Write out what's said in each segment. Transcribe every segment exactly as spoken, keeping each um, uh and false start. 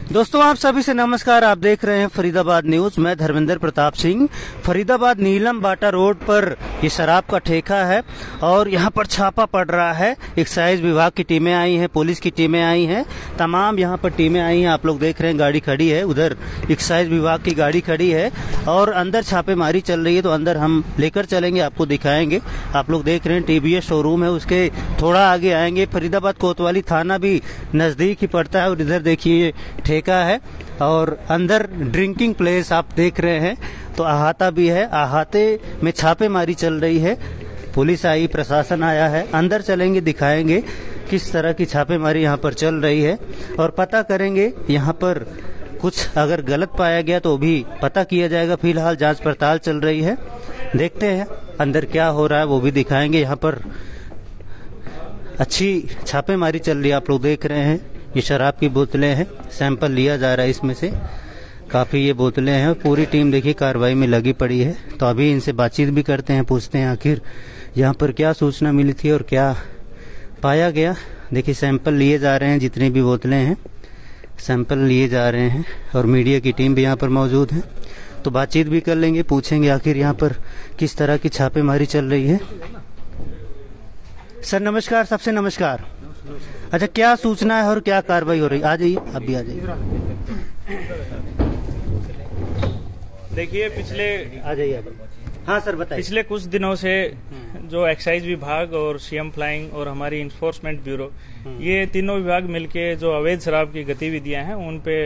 दोस्तों आप सभी से नमस्कार। आप देख रहे हैं फरीदाबाद न्यूज। मैं धर्मेंद्र प्रताप सिंह। फरीदाबाद नीलम बाटा रोड पर ये शराब का ठेका है और यहाँ पर छापा पड़ रहा है। एक्साइज विभाग की टीमें आई हैं, पुलिस की टीमें आई हैं, तमाम यहाँ पर टीमें आई हैं। आप लोग देख रहे हैं गाड़ी खड़ी है, उधर एक्साइज विभाग की गाड़ी खड़ी है और अंदर छापेमारी चल रही है। तो अंदर हम लेकर चलेंगे, आपको दिखाएंगे। आप लोग देख रहे हैं टीवीएस शोरूम है, उसके थोड़ा आगे आएंगे। फरीदाबाद कोतवाली थाना भी नजदीक ही पड़ता है और इधर देखिए ठेका है और अंदर ड्रिंकिंग प्लेस आप देख रहे हैं। तो अहाता भी है, अहाते में छापेमारी चल रही है। पुलिस आई, प्रशासन आया है। अंदर चलेंगे, दिखाएंगे किस तरह की छापेमारी यहाँ पर चल रही है और पता करेंगे यहाँ पर कुछ अगर गलत पाया गया तो भी पता किया जाएगा। फिलहाल जांच पड़ताल चल रही है, देखते हैं अंदर क्या हो रहा है, वो भी दिखाएंगे। यहाँ पर अच्छी छापेमारी चल रही है, आप लोग देख रहे हैं। ये शराब की बोतलें हैं, सैंपल लिया जा रहा है इसमें से। काफ़ी ये बोतलें हैं। पूरी टीम देखिए कार्रवाई में लगी पड़ी है। तो अभी इनसे बातचीत भी करते हैं, पूछते हैं आखिर यहाँ पर क्या सूचना मिली थी और क्या पाया गया। देखिए सैंपल लिए जा रहे हैं, जितनी भी बोतलें हैं सैंपल लिए जा रहे हैं और मीडिया की टीम भी यहाँ पर मौजूद है। तो बातचीत भी कर लेंगे, पूछेंगे आखिर यहाँ पर किस तरह की छापेमारी चल रही है। सर नमस्कार, सबसे नमस्कार। अच्छा, क्या सूचना है और क्या कार्रवाई हो रही है? आ जाइए, आप भी आ जाइए। देखिए पिछले आ जाइए आप। हाँ सर बताइए। पिछले कुछ दिनों से जो एक्साइज विभाग और सीएम फ्लाइंग और हमारी इन्फोर्समेंट ब्यूरो, ये तीनों विभाग मिलके जो अवैध शराब की गतिविधियां हैं उन पे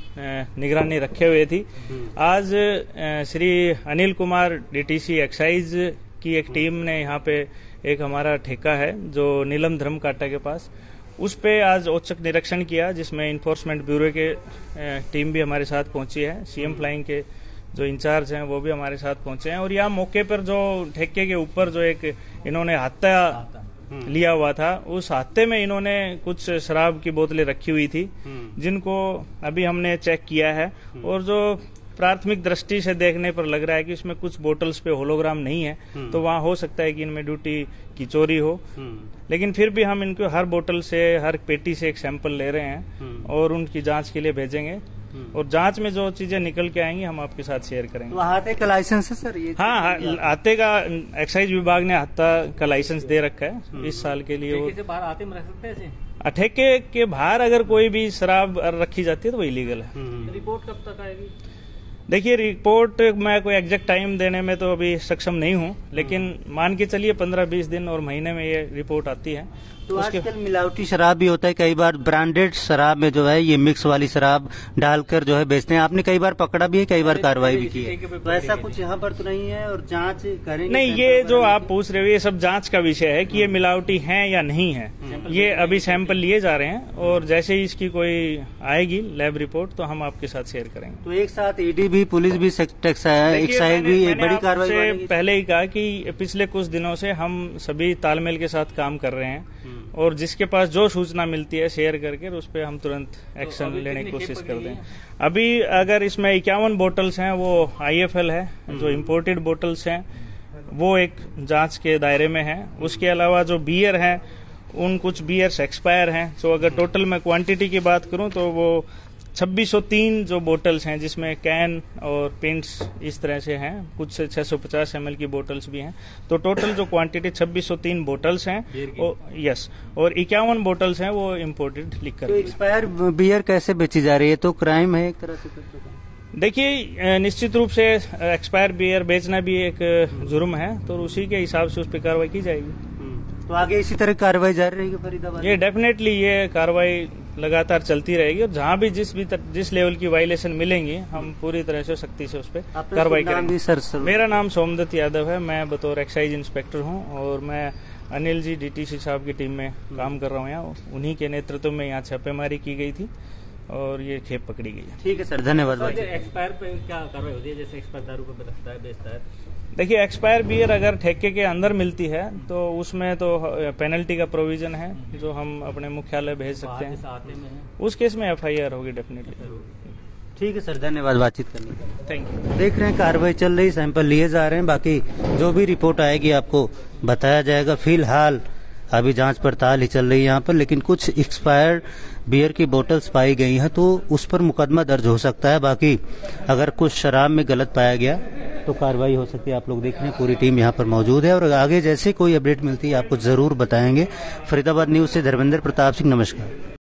निगरानी रखे हुए थी। आज श्री अनिल कुमार डीटीसी एक्साइज की एक टीम ने यहाँ पे एक हमारा ठेका है जो नीलम धर्म काटा के पास, उस पे आज औचक निरीक्षण किया, जिसमें इन्फोर्समेंट ब्यूरो के टीम भी हमारे साथ पहुंची है। सीएम फ्लाइंग के जो इंचार्ज हैं वो भी हमारे साथ पहुंचे हैं। और यहाँ मौके पर जो ठेके के ऊपर जो एक इन्होंने हाथा लिया हुआ था, उस हाथे में इन्होंने कुछ शराब की बोतलें रखी हुई थी, जिनको अभी हमने चेक किया है। और जो प्राथमिक दृष्टि से देखने पर लग रहा है कि इसमें कुछ बोतल्स पे होलोग्राम नहीं है, तो वहाँ हो सकता है कि इनमें ड्यूटी की चोरी हो। लेकिन फिर भी हम इनको हर बोतल से, हर पेटी से एक सैंपल ले रहे हैं और उनकी जांच के लिए भेजेंगे। और जांच में जो चीजें निकल के आएंगी हम आपके साथ शेयर करेंगे। तो हाथे का लाइसेंस है सर? ये हाँ, हाथे का एक्साइज विभाग ने हाथा का लाइसेंस दे रखा है इस साल के लिए। ठेके से बाहर आते में रख सकते हैं? ठेके के बाहर अगर कोई भी शराब रखी जाती है तो वो इलीगल है। रिपोर्ट कब तक आएगी? देखिए रिपोर्ट मैं कोई एग्जैक्ट टाइम देने में तो अभी सक्षम नहीं हूँ, लेकिन मान के चलिए पंद्रह बीस दिन और महीने में ये रिपोर्ट आती है। तो आजकल मिलावटी शराब भी होता है, कई बार ब्रांडेड शराब में जो है ये मिक्स वाली शराब डालकर जो है बेचते हैं। आपने कई बार पकड़ा भी है, कई बार कार्रवाई भी की है। तो ऐसा कुछ यहाँ पर तो नहीं है और जांच करेंगे? नहीं, ये जो आप पूछ रहे हो ये सब जांच का विषय है कि ये मिलावटी है या नहीं है। ये अभी सैंपल लिए जा रहे हैं और जैसे ही इसकी कोई आएगी लैब रिपोर्ट तो हम आपके साथ शेयर करेंगे। तो एक साथ ईडी भी, पुलिस भी, एक्साइज भी एक बड़ी कार्रवाई पहले ही कहा कि पिछले कुछ दिनों से हम सभी तालमेल के साथ काम कर रहे हैं और जिसके पास जो सूचना मिलती है शेयर करके उस पर हम तुरंत एक्शन तो लेने की कोशिश करते हैं। अभी अगर इसमें इक्यावन बोतल्स हैं वो आईएफएल है, जो इम्पोर्टेड बोतल्स हैं वो एक जांच के दायरे में है। उसके अलावा जो बियर हैं उन कुछ बियर्स एक्सपायर हैं। तो अगर टोटल मैं क्वांटिटी की बात करूं तो वो छब्बीस सौ तीन जो बोतल्स हैं, जिसमें कैन और पेंट्स इस तरह से हैं, कुछ छह सौ पचास एमएल की बोतल्स भी हैं। तो टोटल जो क्वांटिटी छब्बीस सौ तीन बोतल्स हैं और यस और इक्यावन बोतल्स हैं वो इम्पोर्टेड लिख कर। तो एक्सपायर बियर कैसे बेची जा रही है? तो क्राइम है एक तरह से? देखिए निश्चित रूप से एक्सपायर बियर बेचना भी एक जुर्म है, तो उसी के हिसाब से उस पर कार्रवाई की जाएगी। तो आगे इसी तरह कार्रवाई जारी रहेगी फरीदाबाद? ये डेफिनेटली ये कार्रवाई लगातार चलती रहेगी और जहाँ भी जिस भी तर, जिस लेवल की वायलेशन मिलेंगी हम पूरी तरह से सख्ती से उस पर कार्रवाई करेंगे। सर, सर मेरा नाम सोमदत्त यादव है, मैं बतौर एक्साइज इंस्पेक्टर हूँ और मैं अनिल जी डीटीसी साहब की टीम में काम कर रहा हूँ यहाँ। उन्हीं के नेतृत्व में यहाँ छापेमारी की गई थी और ये खेप पकड़ी गई है। ठीक है सर, धन्यवाद। एक्सपायर पे क्या कार्रवाई होती है? जैसे एक्सपायर दारू को रखता है, बेचता है? देखिए एक्सपायर बियर अगर ठेके के अंदर मिलती है तो उसमें तो पेनल्टी का प्रोविजन है जो हम अपने मुख्यालय भेज सकते हैं। उस केस में एफआईआर होगी डेफिनेटली। ठीक है सर, धन्यवाद बातचीत करने के लिए। Thank you. देख रहे हैं कार्रवाई चल रही, सैंपल लिए जा रहे हैं, बाकी जो भी रिपोर्ट आएगी आपको बताया जाएगा। फिलहाल अभी जांच पड़ताल ही चल रही है यहाँ पर, लेकिन कुछ एक्सपायर्ड बियर की बोतल्स पाई गई हैं तो उस पर मुकदमा दर्ज हो सकता है। बाकी अगर कुछ शराब में गलत पाया गया तो कार्रवाई हो सकती है। आप लोग देख रहे हैं पूरी टीम यहाँ पर मौजूद है और आगे जैसे कोई अपडेट मिलती है आपको जरूर बताएंगे। फरीदाबाद न्यूज से धर्मेंद्र प्रताप सिंह, नमस्कार।